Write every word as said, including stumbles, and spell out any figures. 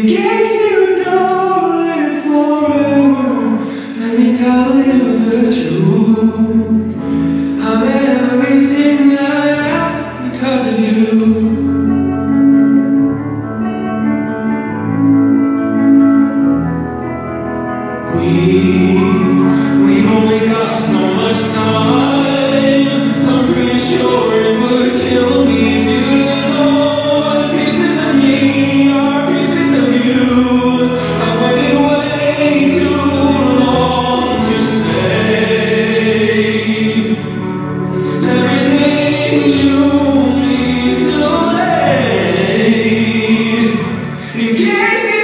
In case you don't live forever, let me tell you the truth. I'm everything I am because of you. We, we've only got so much time. I'm pretty sure it would kill me if you didn't know the pieces of me are pieces of you. I've waited way too long to say everything you need to say. In case you